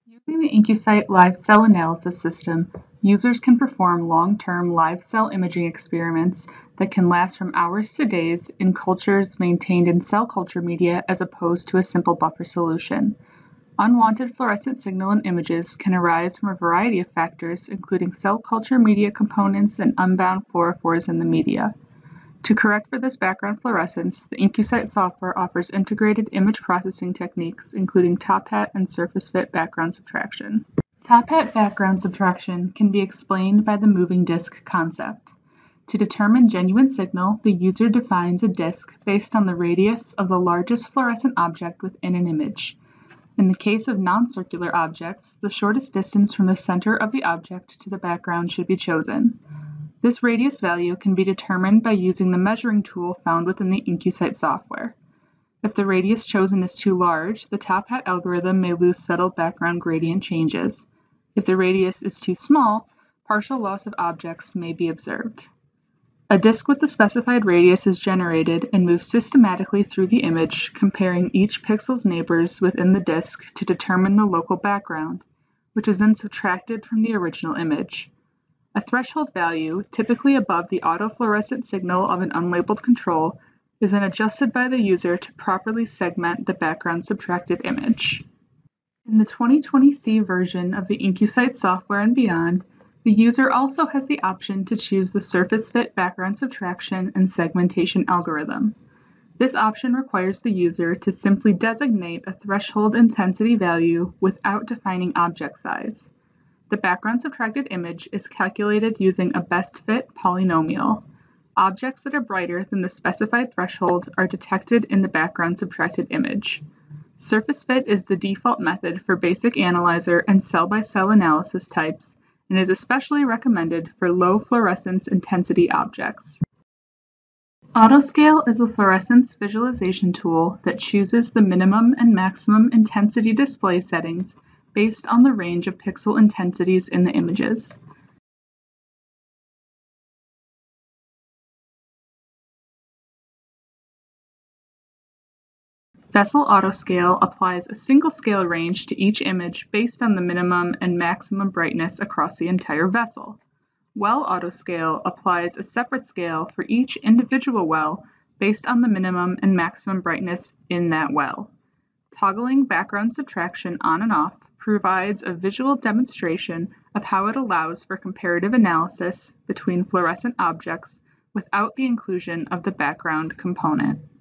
Using the Incucyte live cell analysis system, users can perform long-term live cell imaging experiments that can last from hours to days in cultures maintained in cell culture media as opposed to a simple buffer solution. Unwanted fluorescent signal in images can arise from a variety of factors, including cell culture media components and unbound fluorophores in the media. To correct for this background fluorescence, the Incucyte software offers integrated image processing techniques, including top hat and surface fit background subtraction. Top hat background subtraction can be explained by the moving disk concept. To determine genuine signal, the user defines a disk based on the radius of the largest fluorescent object within an image. In the case of non-circular objects, the shortest distance from the center of the object to the background should be chosen. This radius value can be determined by using the measuring tool found within the Incucyte software. If the radius chosen is too large, the top hat algorithm may lose subtle background gradient changes. If the radius is too small, partial loss of objects may be observed. A disk with the specified radius is generated and moves systematically through the image, comparing each pixel's neighbors within the disk to determine the local background, which is then subtracted from the original image. A threshold value, typically above the autofluorescent signal of an unlabeled control, is then adjusted by the user to properly segment the background subtracted image. In the 2020C version of the Incucyte software and beyond, the user also has the option to choose the surface fit background subtraction and segmentation algorithm. This option requires the user to simply designate a threshold intensity value without defining object size. The background subtracted image is calculated using a best fit polynomial. Objects that are brighter than the specified threshold are detected in the background subtracted image. Surface fit is the default method for basic analyzer and cell-by-cell analysis types and is especially recommended for low fluorescence intensity objects. Autoscale is a fluorescence visualization tool that chooses the minimum and maximum intensity display settings based on the range of pixel intensities in the images. Vessel Autoscale applies a single scale range to each image based on the minimum and maximum brightness across the entire vessel. Well Autoscale applies a separate scale for each individual well based on the minimum and maximum brightness in that well. Toggling background subtraction on and off provides a visual demonstration of how it allows for comparative analysis between fluorescent objects without the inclusion of the background component.